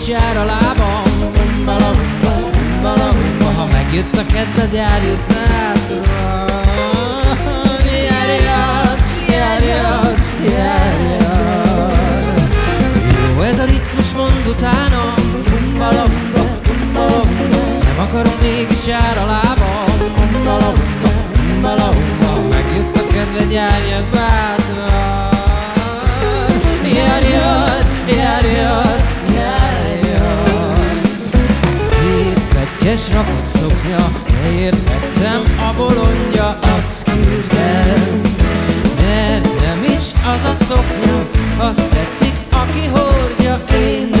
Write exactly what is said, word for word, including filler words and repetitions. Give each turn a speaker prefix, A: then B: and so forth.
A: jár a lábam. Umbala, umbala, umbala, umbala. Ha megjött a kedved, járjad hátra. Járjad, járjad, járjad. Jó ez a ritmus, mondd utána. Umbala, umbala, umbala, umbala. Nem akarom, mégis jár a lábam. Umbala, umbala, umbala, umbala. Megjött a kedved, járjad bátran. Járjad, járjad, járjad. Két pettyes rakott szoknya, beértettem a bolondja, azt kérdem. Mert nem is az a szoknya, azt tetszik, aki hordja, én